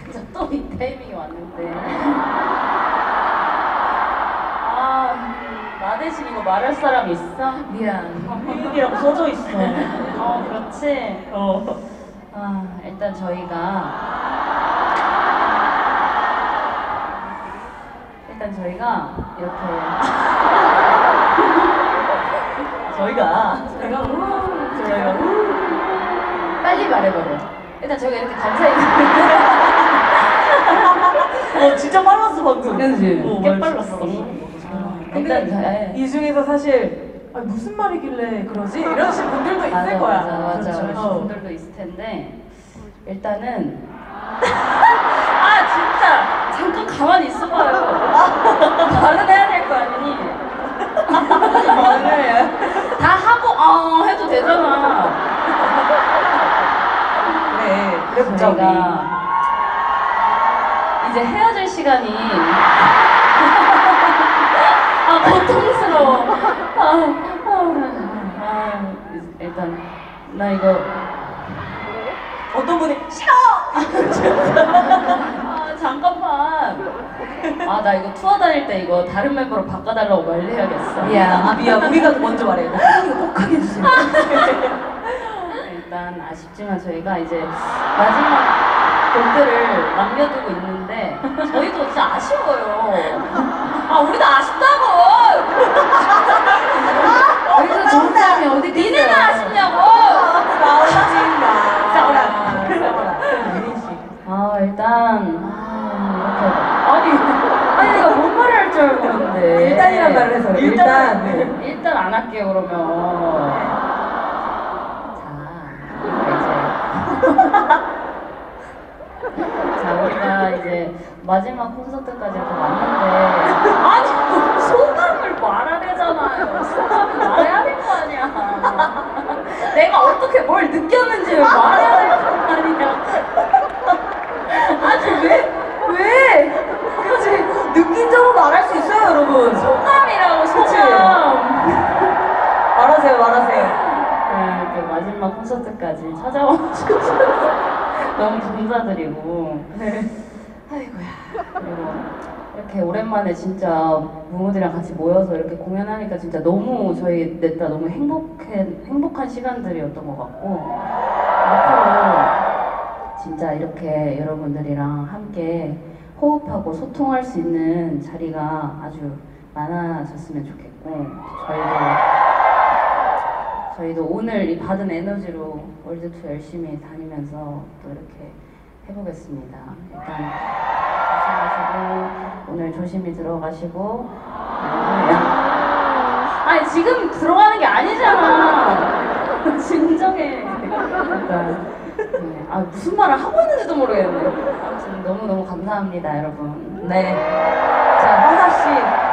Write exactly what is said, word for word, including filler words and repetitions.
진짜 또 이 타이밍이 왔는데. 아, 나 대신 이거 말할 사람 있어? 미안. 미국이라고 써져 있어. 어, 그렇지. 어. 아, 일단 저희가 일단 저희가 이렇게 저희가 저희가 저희가 빨리 말해버려. 일단 저희가 이렇게 감사히 어 진짜 빨랐어 방금. 그치? 어, 꽤 말 빨랐어. 아, 일단 자, 이 중에서 사실 아, 무슨 말이길래 그러지? 이러신 분들도 있을 맞아, 거야. 맞아, 맞아. 그렇죠. 그러신 어. 분들도 있을 텐데 일단은 아 진짜. 잠깐 가만히 있어봐요. 말은 해야 될 거 아니니? 말을 다 하고 어 해도 되잖아. 그래. 그래 보자 우리. 저희가 이제 헤어질 시간이 아 고통스러워. 아, 아, 아, 일단 나 이거 어떤 분이 싫어. 아 잠깐만. 아 나 이거 투어 다닐 때 이거 다른 멤버로 바꿔달라고 말해야겠어. 미안. 아 미안. 우리가 먼저 말해야 돼. 이거 꼭 하게 해주세요. 일단 아쉽지만 저희가 이제 마지막 곡들을 남겨두고 있는데 저희도 진짜 아쉬워요. 아 우리도 아쉽다고. 우리도 좋은 사람이 어디 있겠어요? 니네는 아쉽냐고. 싸우지 마. 싸우라. 유린 씨. 아 일단 아, 이렇게 아니 아니 내가 뭔 말을 할 줄 알고 있는데 일단이란 말을 해서 그래. 일단. 일단. 일단 안 할게요 그러면. 자 우리가 이제 마지막 콘서트까지 이렇게 왔는데 아니 소감을 말하래잖아요. 소감을 말해야 될 거 아니야. 내가 어떻게 뭘 느꼈는지를 말해야 될 거 아니야. 아니 왜? 왜? 그치. 느낀 점은 말할 수 있어요, 여러분. 소감이라고 소감. 말하세요, 말하세요. 네, 이렇게 마지막 콘서트까지 찾아와주셔서 너무 감사드리고. 네. 아이고야. 그리고 이렇게 오랜만에 진짜 무무들이랑 같이 모여서 이렇게 공연하니까 진짜 너무 저희 넷 다 너무 행복해, 행복한 시간들이었던 것 같고 앞으로 진짜 이렇게 여러분들이랑 함께 호흡하고 소통할 수 있는 자리가 아주 많아졌으면 좋겠고 저희도 저희도 오늘 이 받은 에너지로 월드투 열심히 다니면서 또 이렇게 해보겠습니다. 일단 조심하시고 오늘 조심히 들어가시고 아니 지금 들어가는 게 아니잖아. 진정해. 일단 네. 아 무슨 말을 하고 있는지도 모르겠네. 아무튼 너무너무 감사합니다 여러분. 네. 자, 화사 씨.